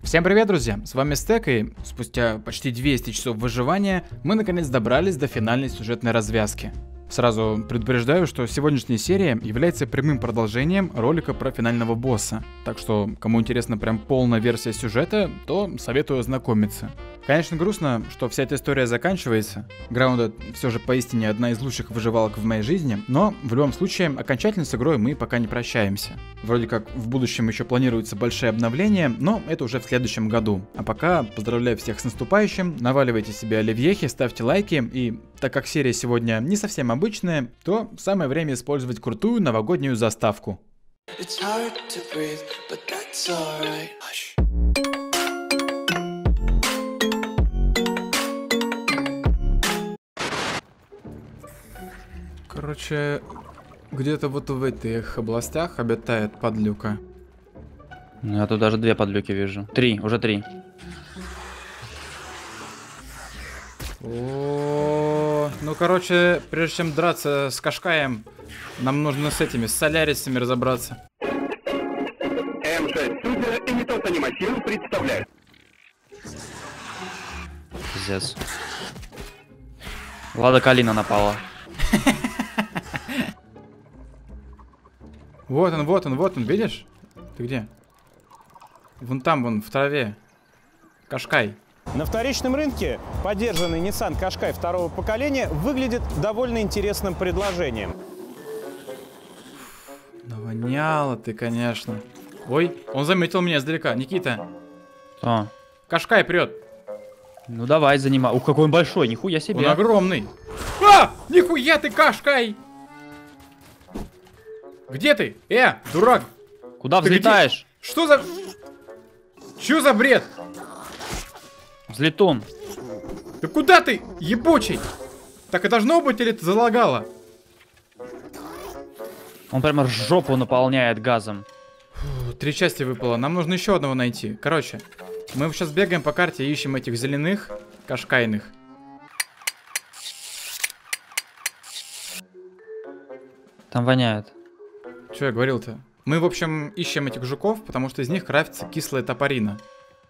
Всем привет, друзья! С вами Стек, и спустя почти 200 часов выживания мы наконец добрались до финальной сюжетной развязки. Сразу предупреждаю, что сегодняшняя серия является прямым продолжением ролика про финального босса. Так что, кому интересна прям полная версия сюжета, то советую ознакомиться. Конечно, грустно, что вся эта история заканчивается. Grounded все же поистине одна из лучших выживалок в моей жизни, но в любом случае окончательно с игрой мы пока не прощаемся. Вроде как в будущем еще планируются большие обновления, но это уже в следующем году. А пока поздравляю всех с наступающим, наваливайте себе оливьехи, ставьте лайки, и так как серия сегодня не совсем обычная, то самое время использовать крутую новогоднюю заставку. Короче, где-то вот в этих областях обитает подлюка. Я тут даже две подлюки вижу. Уже три. О, ну короче, прежде чем драться с Кашкаем, нам нужно с солярисами разобраться. М6 супер и не тот аниматив представляю. Пиздец. Влада Калина напала. Вот он, видишь? Ты где? Вон там, в траве. Кашкай. На вторичном рынке подержанный Nissan Qashqai второго поколения выглядит довольно интересным предложением. Навоняло ты, конечно. Ой, он заметил меня издалека. Никита. Что? Кашкай прет. Ну давай, занимай. Ух, какой он большой, нихуя себе. Он огромный. А! Нихуя ты, Кашкай! Где ты? Дурак! Куда Ты взлетаешь? где? Что за... Чё за бред? Взлетун. Да куда ты, ебучий? Так и должно быть, или ты залагала? Он прямо жопу наполняет газом. Фу, 3 части выпало, нам нужно еще одного найти. Короче, мы сейчас бегаем по карте и ищем этих зеленых кашкайных. Там воняет. Что я говорил-то? Мы, в общем, ищем этих жуков, потому что из них крафтится кислая топорина.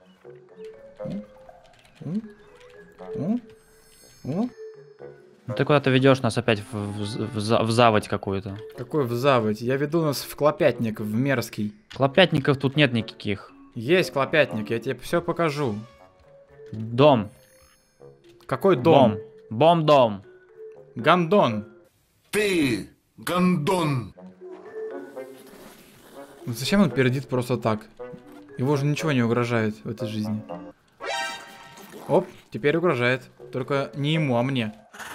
Ну ты куда-то ведешь нас опять в заводь какую-то. Какой в заводь? Я веду нас в клопятник, в мерзкий. Клопятников тут нет никаких. Есть клопятник, я тебе все покажу. Дом. Какой дом? Бом-дом. Гандон. Ты, гандон. Зачем он пердит просто так? Его же ничего не угрожает в этой жизни. Оп, теперь угрожает. Только не ему, а мне.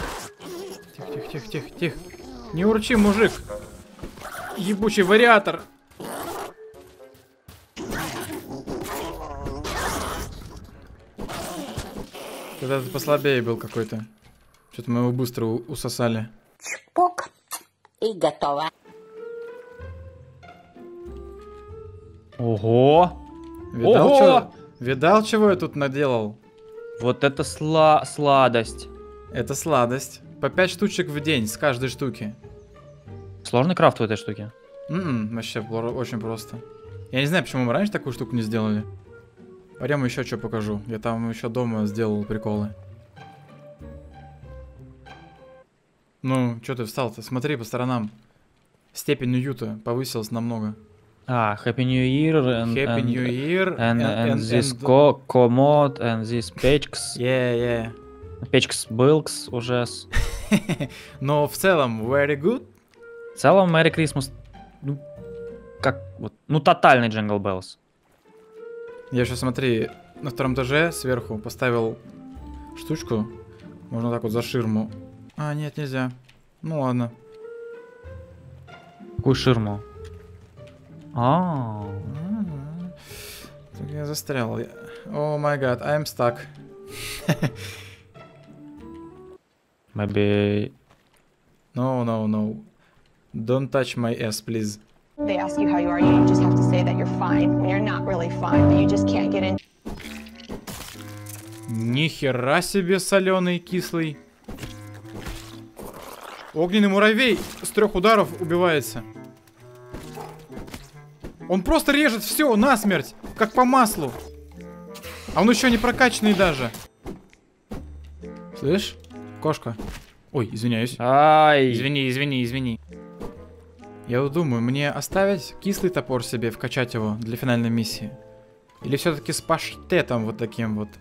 Тихо. Не урчи, мужик. Ебучий вариатор. Когда-то послабее был какой-то. Что-то мы его быстро усосали. Чпок. И готово. Ого! Видал, чего я тут наделал? Вот это сладость. Это сладость. По 5 штучек в день с каждой штуки. Сложный крафт в этой штуке? Вообще очень просто. Я не знаю, почему мы раньше такую штуку не сделали. Пойдем еще что покажу. Я там еще дома сделал приколы. Ну, что ты встал-то? Смотри по сторонам. Степень уюта повысилась намного. Happy New Year Happy New Year and this commode and this pechks. Yeah. Pechks Bilks уже. Но в целом, very good. В целом, Merry Christmas. Ну, как вот. Ну, тотальный Jingle Bells. Я сейчас, смотри, на втором этаже сверху поставил штучку. Можно так вот за ширму. А, нет, нельзя. Ну ладно. Какую ширму? Я застрял. О май гад, I'm stuck. Maybe... No. Don't touch my ass, please. They ask you how you are, you just have to say that you're fine when you're not really fine, but you just can't get in. Нихера себе соленый, кислый. Огненный муравей с 3 ударов убивается. Он просто режет все насмерть, как по маслу. А он еще не прокачанный даже. Слышь, кошка. Ой, извиняюсь. Ай. Извини. Я вот думаю, мне оставить кислый топор себе, вкачать его для финальной миссии? Или все-таки с паштетом вот таким вот?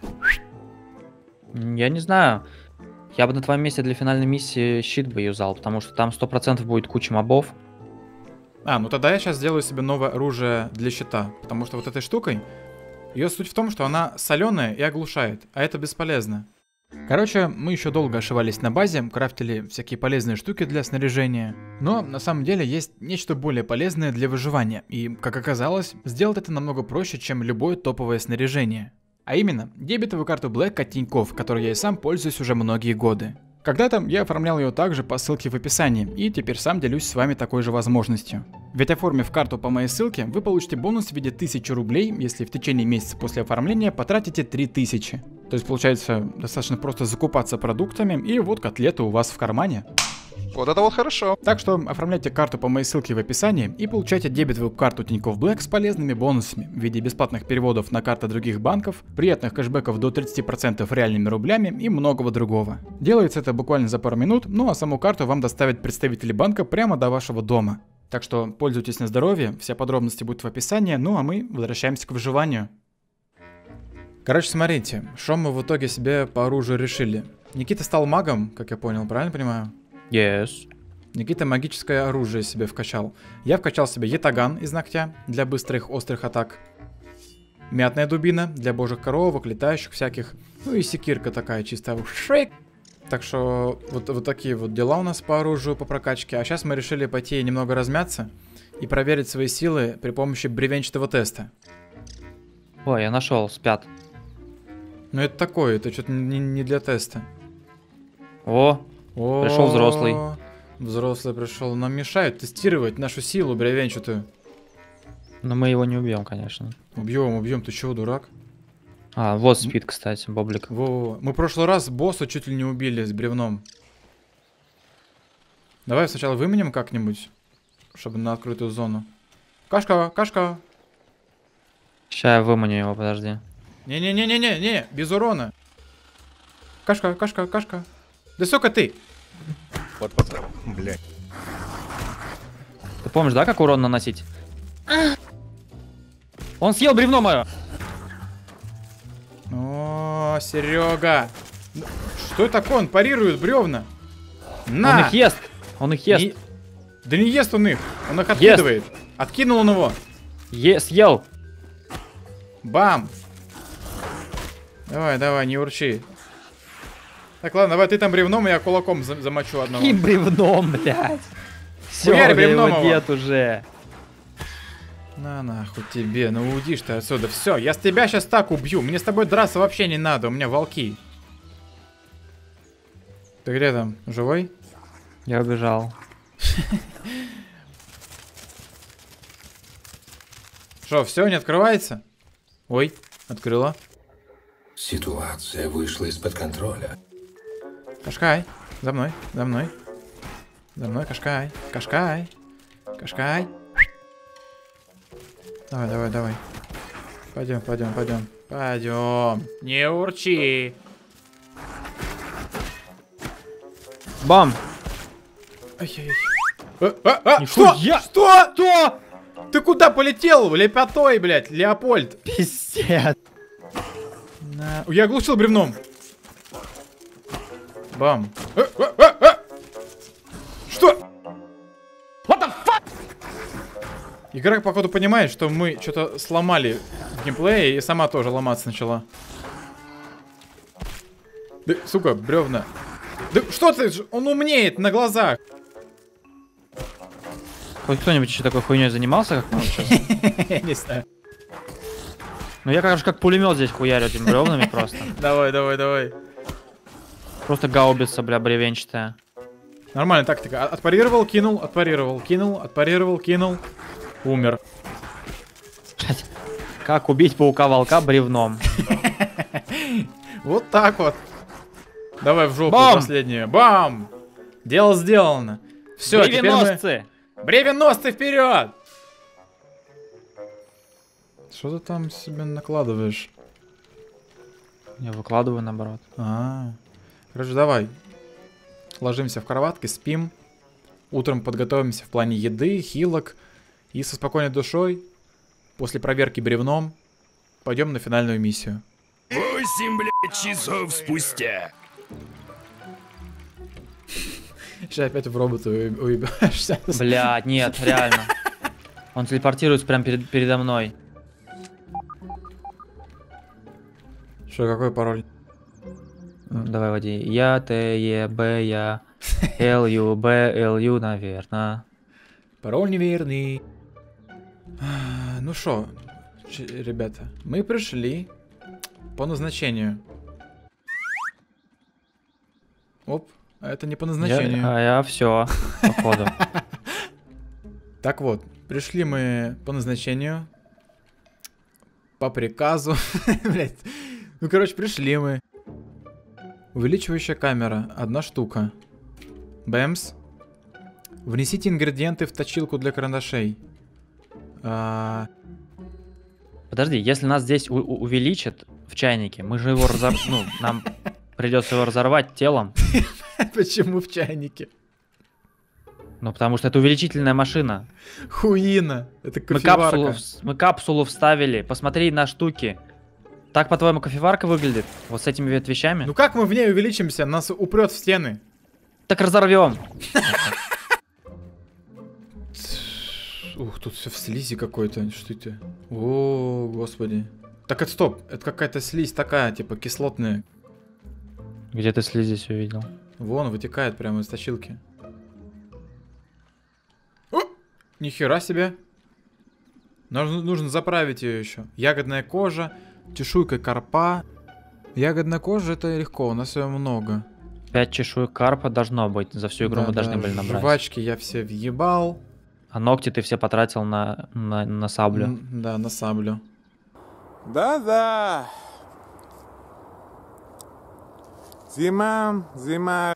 Я не знаю. Я бы на твоем месте для финальной миссии щит бы юзал, потому что там 100% будет куча мобов. А, ну тогда я сейчас сделаю себе новое оружие для щита. Потому что вот этой штукой, ее суть в том, что она соленая и оглушает, а это бесполезно. Короче, мы еще долго ошивались на базе, крафтили всякие полезные штуки для снаряжения. Но на самом деле есть нечто более полезное для выживания. И, как оказалось, сделать это намного проще, чем любое топовое снаряжение. А именно, дебетовую карту Black от Тинькофф, которой я и сам пользуюсь уже многие годы. Когда-то я оформлял ее также по ссылке в описании, и теперь сам делюсь с вами такой же возможностью. Ведь оформив карту по моей ссылке, вы получите бонус в виде 1000 рублей, если в течение месяца после оформления потратите 3000. То есть получается достаточно просто закупаться продуктами, и вот котлеты у вас в кармане. Вот это вот хорошо. Так что оформляйте карту по моей ссылке в описании и получайте дебетовую карту Тинькофф Black с полезными бонусами в виде бесплатных переводов на карты других банков, приятных кэшбэков до 30% реальными рублями и многого другого. Делается это буквально за пару минут, ну а саму карту вам доставят представители банка прямо до вашего дома. Так что пользуйтесь на здоровье, все подробности будут в описании, ну а мы возвращаемся к выживанию. Короче, смотрите, что мы в итоге себе по оружию решили. Никита стал магом, как я понял, правильно понимаю? Yes. Никита магическое оружие себе вкачал. Я вкачал себе ятаган из ногтя для быстрых острых атак. Мятная дубина для божьих коровок, летающих всяких. Ну и секирка такая чисто шейк. Так что вот такие вот дела у нас по оружию, по прокачке. А сейчас мы решили пойти немного размяться и проверить свои силы при помощи бревенчатого теста. Ой, я нашел, спят. Ну это такое, это что-то не для теста. О, пришел взрослый. Взрослый пришел. Нам мешают тестировать нашу силу бревенчатую. Но мы его не убьем, конечно. Убьем, ты чего, дурак? А, вот спит, кстати, Боблик. Во-во-во. Мы в прошлый раз босса чуть ли не убили с бревном. Давай сначала выменим как-нибудь, чтобы на открытую зону. Кашка. Сейчас я выманю его, подожди. Не, без урона. Кашка. Да сука ты! Вот, блядь. Ты помнишь, да, как урон наносить? Он съел бревно мое! О, Серега! Что это такое? Он парирует бревна. На! Он их ест! Он их ест! Да не ест он их! Он их откидывает. Откинул он его. Съел! Бам! Давай, не урчи. Так, ладно, давай ты там бревном, я кулаком замочу одного. Каким бревном, блядь? Все, Хуярь бревном его его. нет уже. На нахуй тебе, ну уйдишь ты отсюда. Все, я с тебя сейчас так убью. Мне с тобой драться вообще не надо, у меня волки. Ты где там, живой? Я убежал. Что, все, не открывается? Ой, открыла. Ситуация вышла из-под контроля. Кашкай, за мной. Кашкай. Давай. Пойдем. Не урчи. Бам! Ай-яй-яй. Что? Что? Ты куда полетел, лепотой, блядь, Леопольд? Пиздец. Я оглушил бревном. Бам. Что? What the fuck? Игра, походу, понимает, что мы что-то сломали в геймплее, и сама тоже ломаться начала. Да, сука, бревна. Да что ты? Он умнеет на глазах. Хоть кто-нибудь еще такой хуйней занимался, как мы сейчас? Не знаю. Ну я, конечно, как пулемет здесь хуярю этими бревнами просто. Давай. Просто гаубица, бля, бревенчатая. Нормальная тактика. Отпарировал, кинул, отпарировал, кинул. Умер. Как убить паука-волка бревном. Вот так вот. Давай в жопу Бам! последнюю. Бам! Дело сделано. Все, теперь мы... Бревеносцы! Бревеносцы вперед! Что ты там себе накладываешь? Я выкладываю наоборот. Короче, давай. Ложимся в кроватке, спим. Утром подготовимся в плане еды, хилок. И со спокойной душой, после проверки бревном, пойдем на финальную миссию. 8, блядь, часов спустя. Сейчас опять в робота уебаешься. Блядь, нет, реально. Он телепортируется прямо передо мной. Что, какой пароль? Давай, води. Я, Т, Е, Б, я, Л, Ю, Б, Л, Ю, наверное. Пароль неверный. Ну шо, ребята, мы пришли по назначению. Оп, а это не по назначению. Я все, походу. Так вот, пришли мы по назначению. По приказу. Блять. Ну, короче, пришли мы. Увеличивающая камера. 1 штука. Бэмс. Внесите ингредиенты в точилку для карандашей. Подожди, если нас здесь увеличат в чайнике, мы же его ну, нам придется его разорвать телом. Почему в чайнике? Ну, потому что это увеличительная машина. Хуина. Это кофеварка. Мы капсулу вставили. Посмотри на штуки. Так, по-твоему, кофеварка выглядит? Вот с этими вещами? Ну как мы в ней увеличимся? Нас упрет в стены. Так разорвем. Ух, тут все в слизи какой-то. Что это? О, господи. Так, это стоп. Это какая-то слизь такая, типа кислотная. Где ты слизь здесь увидел? Вон, вытекает прямо из точилки. О! Нихера себе. Нужно заправить ее еще. Ягодная кожа, чешуйка карпа. Ягодная кожа это легко, у нас ее много. 5 чешуек карпа должно быть. За всю игру мы должны были набрать. Жвачки я все въебал. А ногти ты все потратил на саблю. Да, на саблю. Да-да. Зима.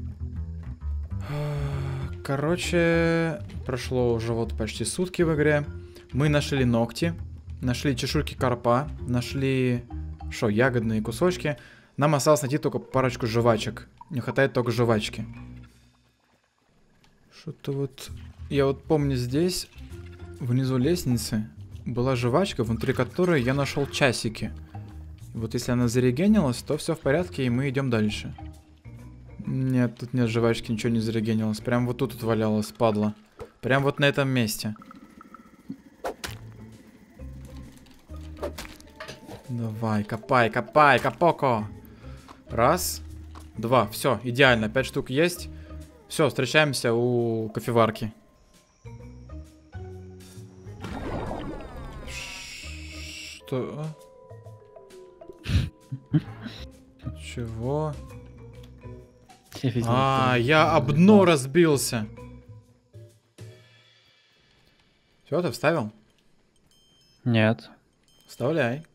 Короче, прошло уже вот почти сутки в игре. Мы нашли ногти, нашли чешуйки карпа, нашли, ягодные кусочки. Нам осталось найти только парочку жвачек. Не хватает только жвачки. Что-то вот... Я вот помню, здесь, внизу лестницы, была жвачка, внутри которой я нашел часики. Вот если она зарегенилась, то все в порядке, и мы идем дальше. Нет, тут нет жвачки, ничего не зарегенилось. Прям вот тут валялось, падла. Прям вот на этом месте. Давай, копай, капоко. 1, 2, все, идеально, 5 штук есть. Все, встречаемся у кофеварки. Что? Чего? Я об дно разбился. Все, ты вставил? Нет. Вставляй.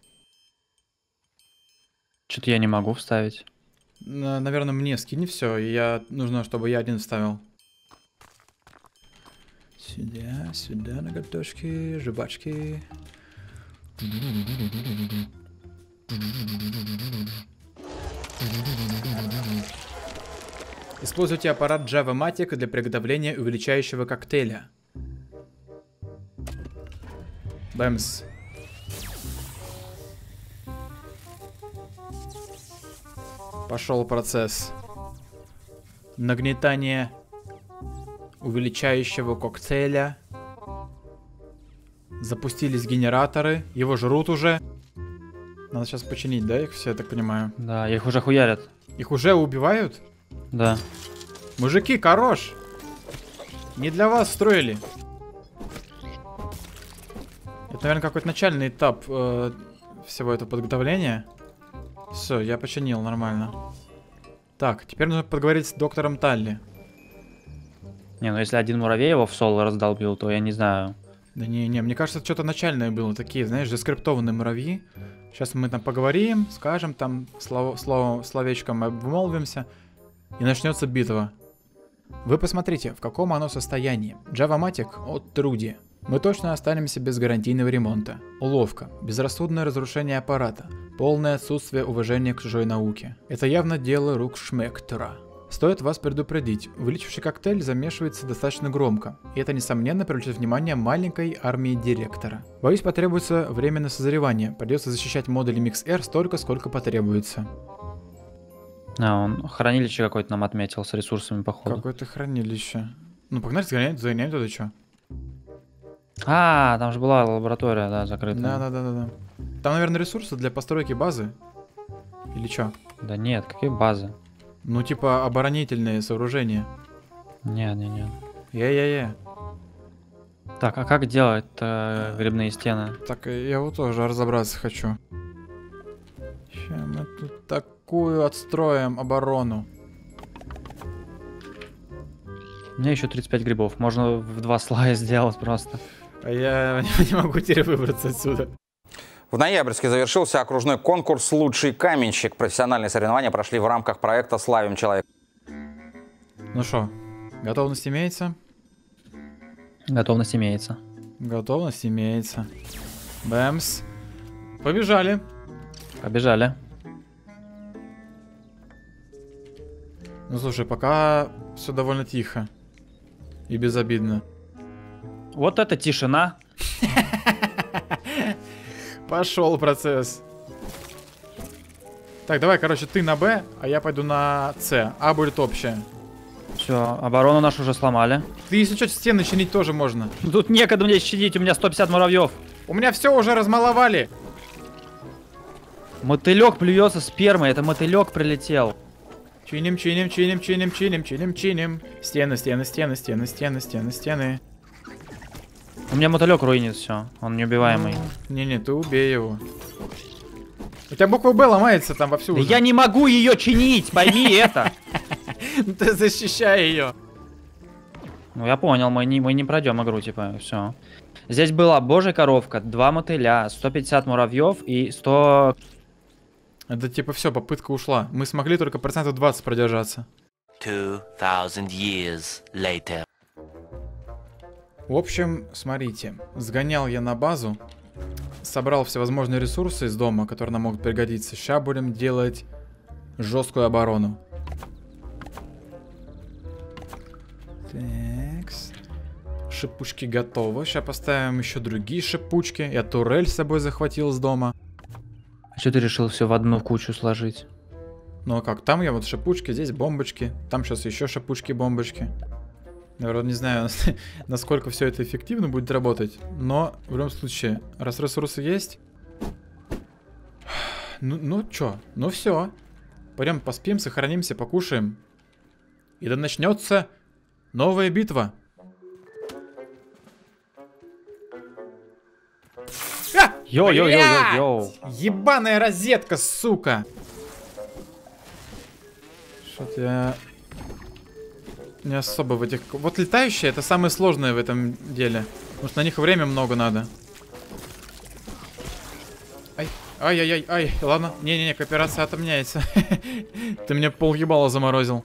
Что-то я не могу вставить. Наверное, мне скинь все, и нужно, чтобы я один вставил. Сюда ноготочки, жвачки. Используйте аппарат Java-Matic для приготовления увеличающего коктейля. Бэмс. Пошел процесс нагнетания увеличающего коктейля. Запустились генераторы, его жрут уже. Надо сейчас починить, да, их все, я так понимаю? Да, их уже хуярят. Их уже убивают? Да. Мужики, хорош! Не для вас строили. Это, наверное, какой-то начальный этап всего этого подготовления. Все, я починил, нормально. Так, теперь нужно поговорить с доктором Талли. Не, ну если один муравей его в соло раздолбил, то я не знаю. Да не, мне кажется, это что-то начальное было. Такие, знаешь, заскриптованные муравьи. Сейчас мы там поговорим, скажем там, словечком обмолвимся. И начнется битва. Вы посмотрите, в каком оно состоянии. Java-Matic от Труди. Мы точно останемся без гарантийного ремонта. Уловка. Безрассудное разрушение аппарата. Полное отсутствие уважения к чужой науке. Это явно дело рук Шмектора. Стоит вас предупредить, увеличивший коктейль замешивается достаточно громко, и это, несомненно, привлечет внимание маленькой армии директора. Боюсь, потребуется время на созревание, придется защищать модули MixR столько, сколько потребуется. А, он хранилище какое-то нам отметил с ресурсами, походу. Какое-то хранилище. Ну, погнали, загоняем туда, что? А, там же была лаборатория, да, закрытая. Да. Там, наверное, ресурсы для постройки базы? Или что? Да нет, какие базы? Ну, типа оборонительные сооружения. Не. Так, а как делать грибные стены? Так, я вот тоже разобраться хочу. Сейчас мы тут такую отстроим оборону. У меня еще 35 грибов. Можно в 2 слоя сделать просто. А я не могу теперь выбраться отсюда. В ноябрьске завершился окружной конкурс «Лучший каменщик». Профессиональные соревнования прошли в рамках проекта «Славим человека». Ну что, готовность имеется? Готовность имеется. Готовность имеется. Бэмс. Побежали. Побежали. Ну слушай, пока все довольно тихо. И безобидно. Вот это тишина. Пошел процесс. Так, давай, короче, ты на Б, а я пойду на С. А будет общая. Все, оборону нашу уже сломали. Ты, если что, стены чинить тоже можно. Тут некогда мне щадить, у меня 150 муравьев. У меня все уже размаловали. Мотылек плюется спермой, это мотылек прилетел. Чиним. Стены. У меня мотылек руинит все, он неубиваемый. Не, ты убей его. У тебя буква Б ломается там вовсю. Да я не могу ее чинить, пойми это. Ты защищай ее. Ну я понял, мы не пройдем игру, типа, все. Здесь была божья коровка, 2 мотыля, 150 муравьев и 100... Это типа все, попытка ушла. Мы смогли только 20% продержаться. 2000 years later. В общем, смотрите, сгонял я на базу, собрал всевозможные ресурсы из дома, которые нам могут пригодиться. Сейчас будем делать жесткую оборону. Такс. Шипучки готовы. Сейчас поставим еще другие шипучки. Я турель с собой захватил с дома. А что ты решил все в одну кучу сложить? Ну а как? Там я вот шипучки, здесь бомбочки. Там сейчас еще шипучки-бомбочки. Наверное, не знаю, насколько все это эффективно будет работать. Но в любом случае, раз ресурсы есть. Ну чё? Ну все. Пойдем поспим, сохранимся, покушаем. И да начнется новая битва. Йоу. Ебаная розетка, сука. Что-то я не особо в этих... Вот летающие, это самое сложное в этом деле. Потому что на них время много надо. Ай, ладно. Не, кооперация отменяется. Ты мне полъебала заморозил.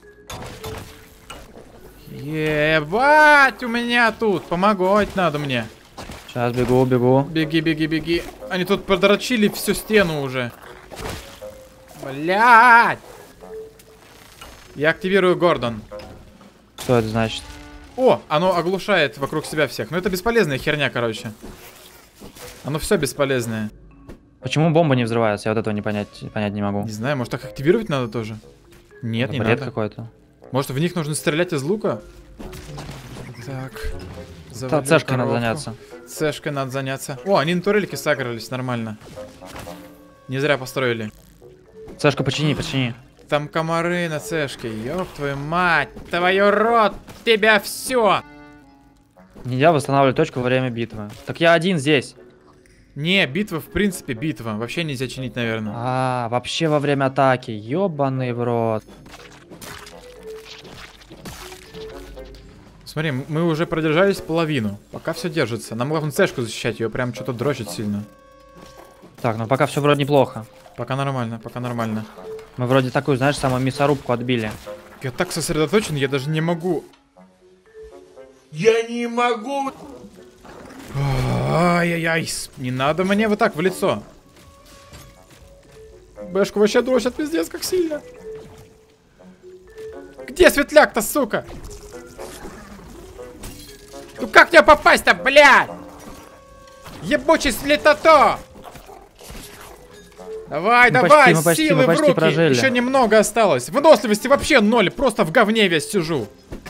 Ебать, у меня тут. Помогать надо мне. Сейчас бегу. Беги. Они тут продрочили всю стену уже. Блядь. Я активирую Гордон. Что это значит? О, оно оглушает вокруг себя всех. Ну это бесполезная херня, короче. Оно все бесполезное. Почему бомба не взрывается? Я вот этого не понять не могу. Не знаю, может их активировать надо тоже? Нет, не бред надо. Какой-то. Может в них нужно стрелять из лука? Так. Цешкой надо заняться. Цешкой надо заняться. О, они на турельке сагрались, нормально. Не зря построили. Цешка, почини. Там комары на цешке, ёб твою мать, твою рот, тебя все. Нельзя восстанавливать точку во время битвы. Так я один здесь. Не, битва в принципе битва, вообще нельзя чинить, наверное. А, вообще во время атаки, ёбаный в рот. Смотри, мы уже продержались половину, пока все держится. Нам главное цешку защищать, ее прям что-то дрочит сильно. Так, ну пока все вроде неплохо. Пока нормально. Мы вроде такую, знаешь, самую мясорубку отбили. Я так сосредоточен, я даже не могу. Ай-яй-яй, не надо мне вот так в лицо. Бэшку вообще дрочат пиздец как сильно. Где светляк-то, сука? Ну как тебе попасть-то, блядь? Ебучий слетото! Давай, Мы давай, почти силы в руки. прожили. Еще немного осталось. Выносливости вообще ноль. Просто в говне весь сижу.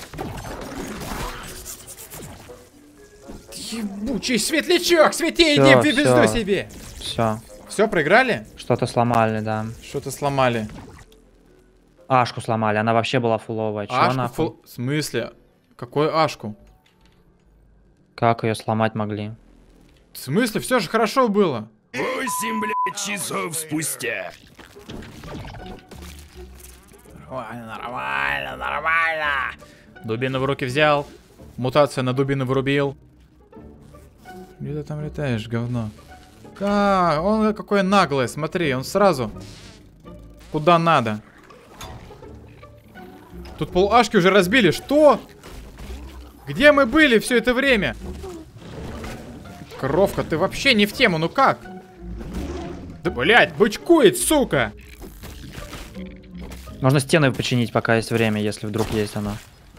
Ебучий светлячок. Свети, иди в пизду себе. Все. Все, проиграли? Что-то сломали, да. Что-то сломали. Ашку сломали, она вообще была фуловая. Чё Ашку нахуй? В смысле? Какую Ашку? Как ее сломать могли? В смысле? Все же хорошо было. 8, блядь, часов спустя. Нормально. Дубину в руки взял. Мутация на дубину вырубил. Где ты там летаешь, говно? Он какой наглый, смотри, он сразу куда надо. Тут пол ашки уже разбили, что? Где мы были все это время? Коровка, ты вообще не в тему, ну как? Да, блядь, бычкует, сука! Можно стены починить, пока есть время, если вдруг есть оно.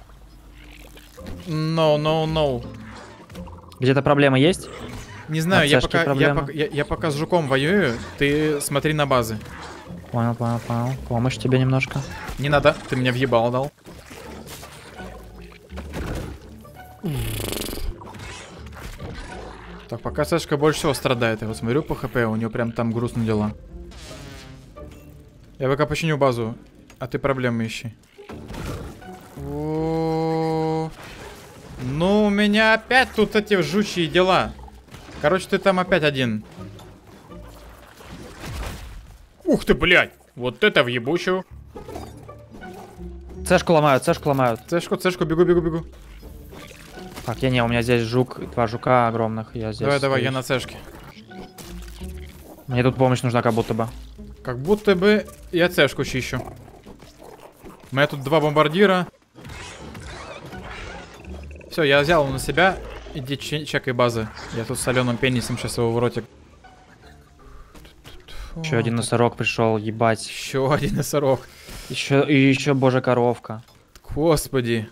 No. Где-то проблема есть? Не знаю, я пока с жуком воюю, ты смотри на базы. Понял. Помощь тебе немножко. Не надо, ты меня въебал дал. Так, пока Сашка больше всего страдает. Я вот смотрю по хп, у него прям там грустные дела. Я пока починю базу, а ты проблемы ищи. Ну, у меня опять тут эти жучьи дела. Короче, ты там опять один. Ух ты, блядь! Вот это въебучу. Цешку ломают. Цешку, бегу. Так, у меня здесь жук, 2 жука огромных. Я здесь. Давай, я на цешке. Мне тут помощь нужна, как будто бы. Как будто бы я цешку чищу. У меня тут 2 бомбардира. Все, я взял его на себя. Иди чекай базы. Я тут с соленым пенисом сейчас его в ротик. Еще один носорог пришел, ебать. Еще один носорог. Еще божья коровка. Господи.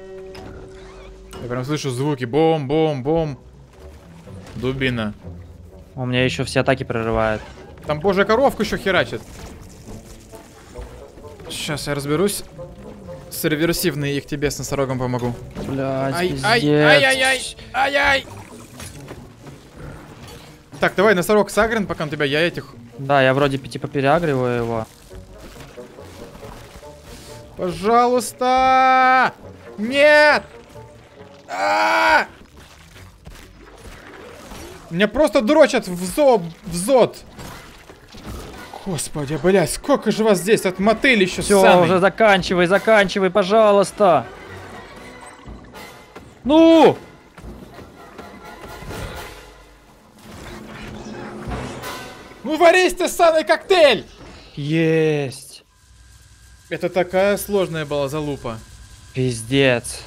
Я прям слышу звуки. Бом. Дубина. У меня еще все атаки прорывает. Там божья коровка еще херачит. Сейчас я разберусь. С реверсивной их тебе с носорогом помогу. Блядь, ай. Так, давай носорог сагрен, пока на тебя я этих. Да, я вроде типа переагриваю его. Пожалуйста! Нет! Меня просто дрочат в зод. Господи, блядь, сколько же вас здесь, от мотель еще Все, ссаный. уже заканчивай, пожалуйста. Ну! Ну варись ты, ссаный коктейль! Есть. Это такая сложная была залупа. Пиздец.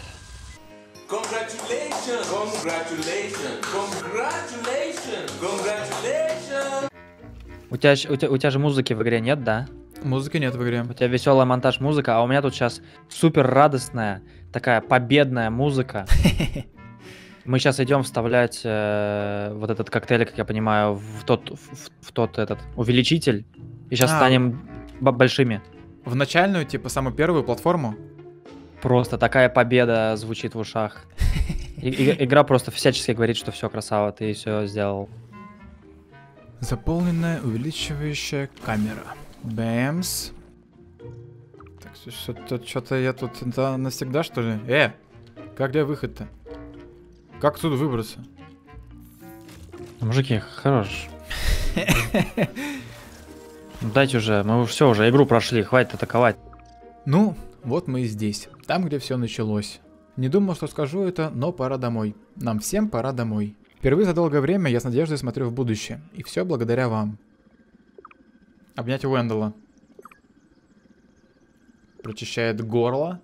У тебя же музыки в игре нет, да? Музыки нет в игре. У тебя веселая монтаж музыка, а у меня тут сейчас супер радостная, такая победная музыка. Мы сейчас идем вставлять вот этот коктейль, как я понимаю, в тот этот увеличитель. И сейчас станем большими. В начальную, типа, самую первую платформу? Просто такая победа звучит в ушах. Игра просто всячески говорит, что все, красава, ты все сделал. Заполненная увеличивающая камера. Бэмс. Так, что-то я тут навсегда, что ли? Как где выход-то? Как отсюда выбраться? Мужики, хорош. Дайте уже, мы все уже игру прошли, хватит атаковать. Ну, вот мы и здесь, там, где все началось. Не думал, что скажу это, но пора домой. Нам всем пора домой. Впервые за долгое время я с надеждой смотрю в будущее. И все благодаря вам. Обнять Уэндала. Прочищает горло.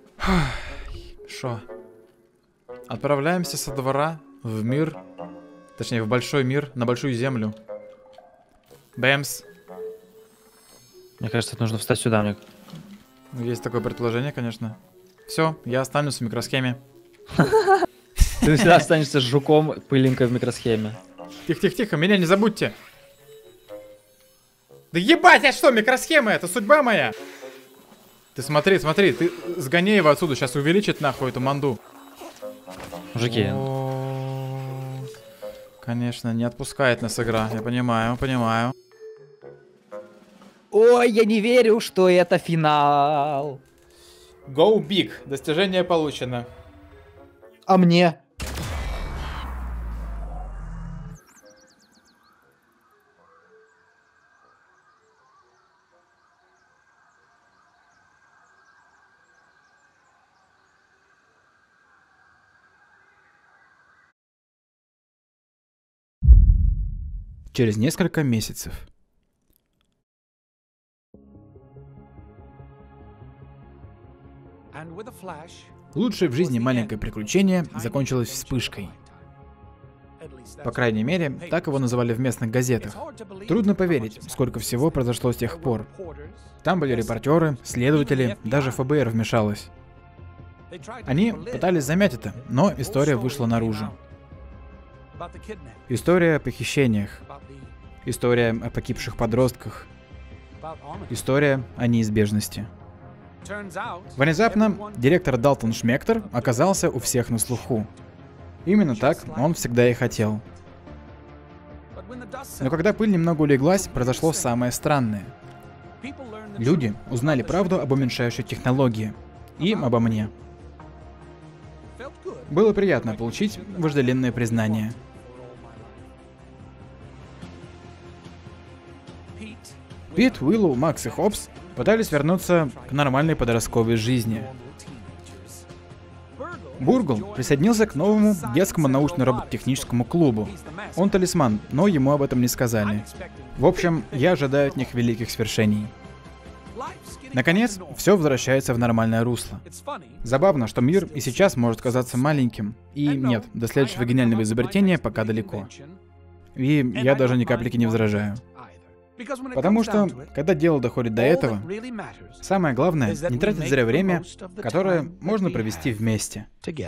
Шо? Отправляемся со двора в мир Точнее, в большой мир, на большую землю. Бэмс. Мне кажется, нужно встать сюда. Мне... Есть такое предположение, конечно. Все, я останусь в микросхеме. Ты всегда останешься жуком, пылинкой в микросхеме. Тихо, меня не забудьте. Да ебать, а что, микросхема, это судьба моя. Ты смотри, ты сгони его отсюда, сейчас увеличит нахуй эту манду. Мужики. Конечно, не отпускает нас игра, я понимаю. Ой, я не верю, что это финал. Go big, достижение получено. А мне? Через несколько месяцев. Лучшее в жизни маленькое приключение закончилось вспышкой. По крайней мере, так его называли в местных газетах. Трудно поверить, сколько всего произошло с тех пор. Там были репортеры, следователи, даже ФБР вмешалось. Они пытались замять это, но история вышла наружу. История о похищениях. История о погибших подростках. История о неизбежности. Внезапно директор Далтон Шмектор оказался у всех на слуху. Именно так он всегда и хотел. Но когда пыль немного улеглась, произошло самое странное. Люди узнали правду об уменьшающей технологии. И обо мне. Было приятно получить вожделенное признание. Пит, Уиллоу, Макс и Хопс пытались вернуться к нормальной подростковой жизни. Бургл присоединился к новому детскому научно-робототехническому клубу. Он талисман, но ему об этом не сказали. В общем, я ожидаю от них великих свершений. Наконец, все возвращается в нормальное русло. Забавно, что мир и сейчас может казаться маленьким. И нет, до следующего гениального изобретения пока далеко. И я даже ни каплики не возражаю. Потому что, когда дело доходит до этого, самое главное — не тратить зря время, которое можно провести вместе.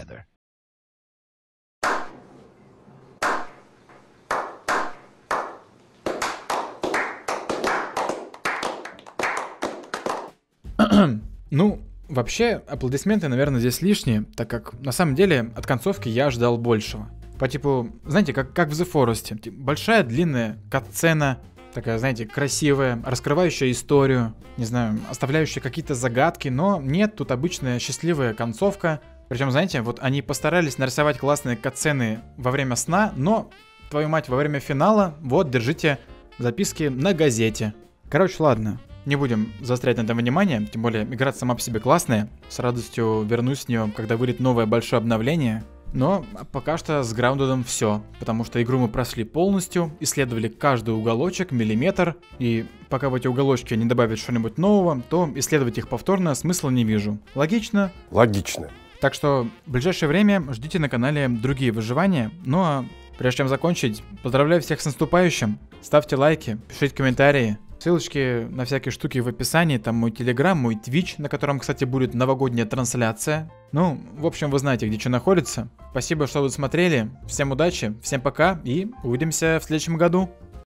Ну, вообще, аплодисменты, наверное, здесь лишние, так как, на самом деле, от концовки я ожидал большего. По типу, знаете, как в The Forest. Большая, длинная кат-сцена, такая, знаете, красивая, раскрывающая историю, не знаю, оставляющая какие-то загадки, но нет, тут обычная счастливая концовка. Причем, знаете, вот они постарались нарисовать классные кат-сцены во время сна, но, твою мать, во время финала, вот, держите записки на газете. Короче, ладно, не будем заострять на этом внимание, тем более игра сама по себе классная, с радостью вернусь в нее, когда выйдет новое большое обновление. Но пока что с Grounded все, потому что игру мы прошли полностью, исследовали каждый уголочек, миллиметр, и пока в эти уголочки не добавят что-нибудь нового, то исследовать их повторно смысла не вижу. Логично? Логично. Так что в ближайшее время ждите на канале другие выживания, ну а прежде чем закончить, поздравляю всех с наступающим, ставьте лайки, пишите комментарии. Ссылочки на всякие штуки в описании, там мой телеграм, мой твич, на котором, кстати, будет новогодняя трансляция. Ну, в общем, вы знаете, где что находится. Спасибо, что вы смотрели, всем удачи, всем пока и увидимся в следующем году.